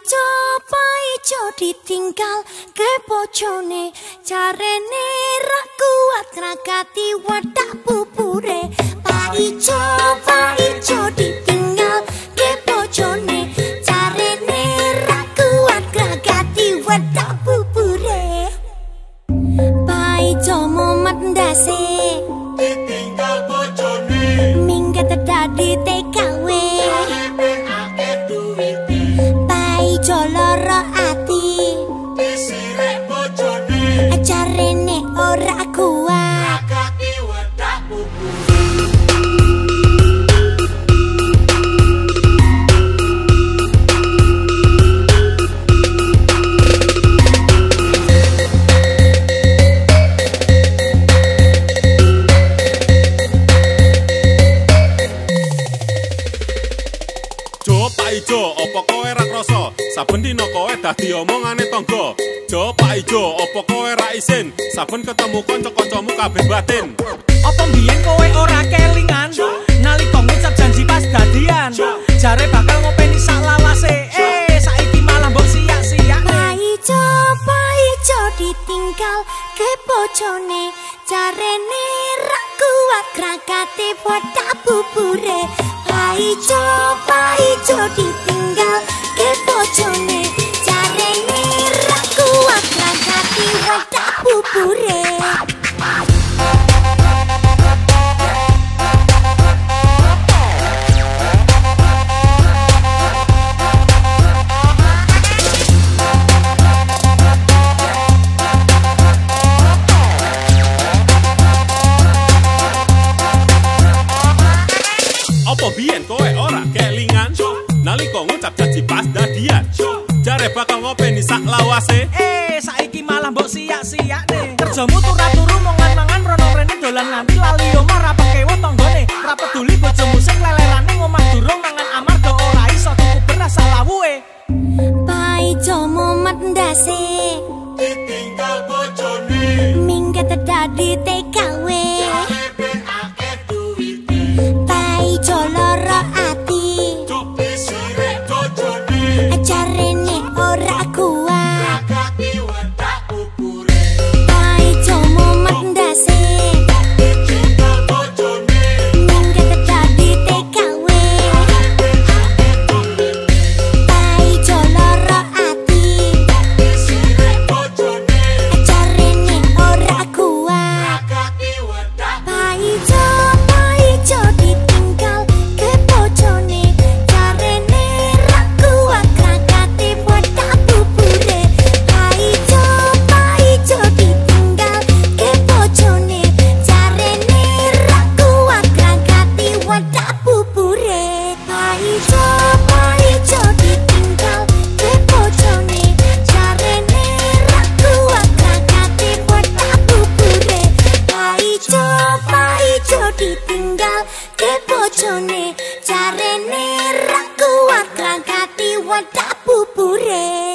Paijo ditinggal ke bojone jarene ra kuat ngragati wadah bubure. Paijo ditinggal ke bojone jarene ra kuat ngragati wadah bubure. Paijo momet ndase ditinggal bojone minggat dadi TKW. Paijo lara ati disirek bojone jarene ora kuat kaki wedak bubu. Paijo, opo kowe ra krasa? Saben dina kowe dadi omongane tangga. Jo Paijo, opo kowe ra isin? Saben ketemu kanca-kancamu kabeh batin. Apa mbiyen kowe ora kelingan? Nalika ngucap janji pas dadian. Jare bakal ngopeni sak lawase. Saiki malah mbok siyak-siyak. Paijo ditinggal ke bojone jarene ra kuat ngragati wadah bubure. Paijo ditinggal ke bojone jarene ra kuat ngragati wadah bubure. Apa biyen kowe ora kelingan? Nalika ngucap janji pas dadian. Jare bakal ngopeni sak lawase. Saiki malah mbok siyak-siyak nih. Kerjamu turu mangan-mangan rono-rene dolan nganti lali omah ra pekewo tanggane. Ra peduli bojomu sing lelerane ngomah durung mangan amarga ora iso tuku beras salawuhe. Paijo momet ndase Ditinggal bojone minggat dadi TKW. akeh duwite Paijo lara ati disirek bojone jarene ora kuat kaki wedak bubure. Paijo momet ndase Ditinggal bojone minggat dadi TKW. Paijo lara ati disirek bojone jarene ora kuat kaki wedak. Paijo ditinggal ke bojone jarene ra kuat ngragati wadah bubure. Paijo ditinggal ke bojone jarene ra kuat ngragati wadah bubure. Paijo ditinggal ke bojone jarene ra kuat ngragati wadah bubure. Paijo ditinggal ke bojone jarene ra kuat ngragati wadah bubure.